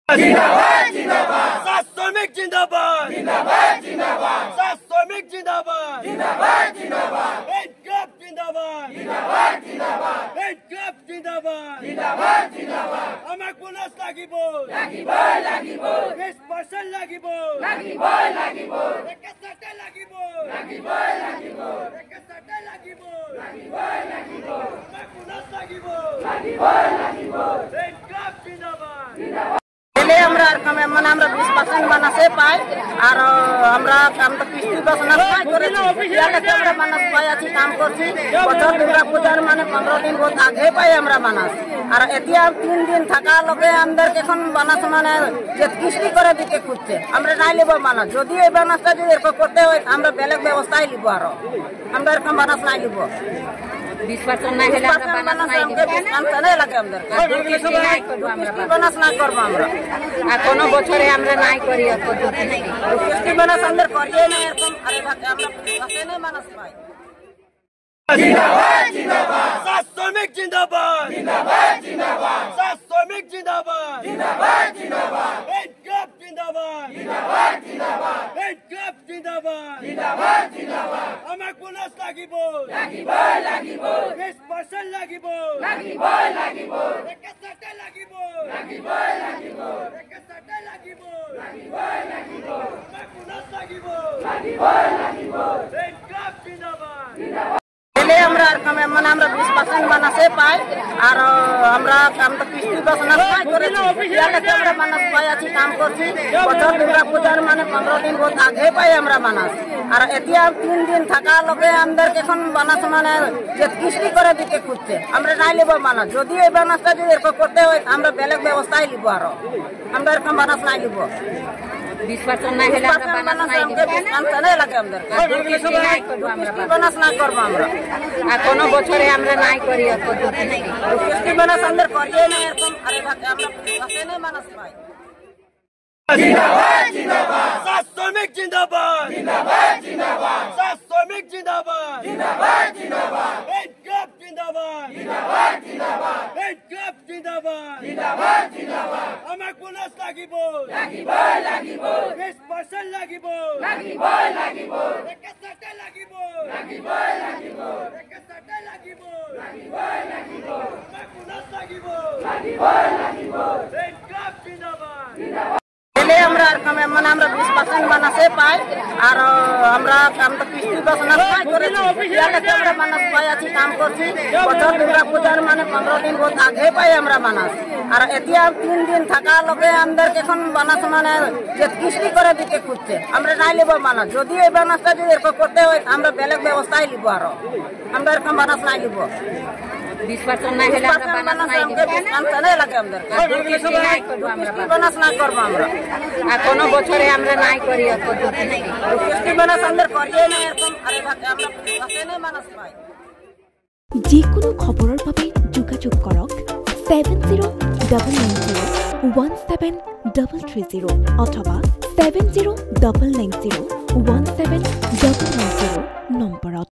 जिंदाबाद जिंदाबाद श्रमिक जिंदाबाद जिंदाबाद जिंदाबाद श्रमिक जिंदाबाद जिंदाबाद जिंदाबाद जिंदाबाद जिंदाबाद जिंदाबाद जिंदाबाद जिंदाबाद जिंदाबाद আমাক বোনাস লাগিব 20% লাগিব একেসাথে লাগিব একেসাথে লাগিব আমাক বোনাস লাগিব জিন্দাবাদ पहले हमरा মানে আমরা 20% বানাসে পাই আর আমরা কাম তো কিস্তি বাসনা পাই করে ইয়াতে আমরা মানাস পাই আছি কাম করছি বছর দুর্গা পূজার মানে 15 দিন বহুত আগে পাই আমরা মানাস আর এতিয়া 3 দিন থাকা লগে আমাদের এখন বানাস মানে যে কিস্তি করে দিতে খুঁজছে আমরা নাই লিব মানাস যদি এই বানাসটা যদি এরকম করতে হয় আমরা বেলেগ ব্যবস্থাই লিব আর আমরা এরকম বানাস নাই লিব 20% নাই হলে আমরা বানাস নাই দিব কামটা লাগে আমাদের বানাস না করব আমরা আর কোন বছরে আমরা নাই করি পদ্ধতি নাই কিস্তি বানাস আমাদের করিয়ে না এরকম আরে ভাগে আমরা আসেনে মানাস পাই जिंदाबाद जिंदाबाद श्रमिक जिंदाबाद जिंदाबाद जिंदाबाद श्रमिक जिंदाबाद जिंदाबाद जिंदाबाद जिंदाबाद जिंदाबाद जिंदाबाद जिंदाबाद जिंदाबाद আমাক বোনাস লাগিব 20% লাগিব একেসাথে লাগিব একেসাথে লাগিব আমাক বোনাস লাগিব জিন্দাবাদ पहले हमरा মানে আমরা 20% বানাসে পাই আর আমরা কাম তো কিস্তি বাসনা পাই করে ইয়াতে আমরা মানাস পাই আছি কাম করছি বছর দুর্গা পূজার মানে 15 দিন বহুত আগে পাই আমরা মানাস আর এতিয়া 3 দিন থাকা লগে আমাদের এখন বানাস মানে যে কিস্তি করে দিতে খুঁজছে আমরা নাই লিব মানাস যদি এই বানাসটা যদি এরকম করতে হয় আমরা বেলেগ ব্যবস্থাই লিব আর আমরা এরকম বানাস নাই লিব 20% নাই হলে আমরা বানাস নাই দিব কামটা লাগে আমাদের বানাস না করব আমরা আর কোন বছরে আমরা নাই করি পদ্ধতি নাই কিস্তি বানাস আমাদের করিয়ে না এরকম আরে ভাগে আমরা আসেনে মানাস পাই जिंदाबाद जिंदाबाद श्रमिक जिंदाबाद श्रमिक जिंदाबाद जिंदाबाद जिंदाबाद जिंदाबाद जिंदाबाद जिंदाबाद আমাক বোনাস লাগিব 20% লাগিব একেসাথে লাগিব একেসাথে লাগিব আমাক বোনাস লাগিব জিন্দাবাদ पहले हमरा মানে আমরা 20% বানাসে পাই আর আমরা কাম তো কিস্তি বাসনা পাই করে ইয়াতে আমরা মানাস পাই আছি কাম করছি বছর দুর্গা পূজার মানে 15 দিন বহুত আগে পাই আমরা মানাস আর এতিয়া 3 দিন থাকা লগে আমাদের এখন বানাস মানে যে কিস্তি করে দিতে খুঁজছে আমরা নাই লিব মানাস যদি এই বানাসটা যদি এরকম করতে হয় আমরা বেলেগ ব্যবস্থাই লিব আর আমরা এরকম বানাস নাই লিব 20% নাই হলে আমরা বানাস নাই দিব কামটা লাগে আমাদের বানাস না করব আমরা আর কোন বছরে আমরা নাই করি পদ্ধতি নাই কিস্তি বানাস আমাদের করিয়ে না এরকম আরে ভাগে আমরা আসেনে মানাস পাই যিকোনো খবৰৰ বাবে যোগাযোগ কৰক 7099017330 অথবা 7099017390 নম্বৰত।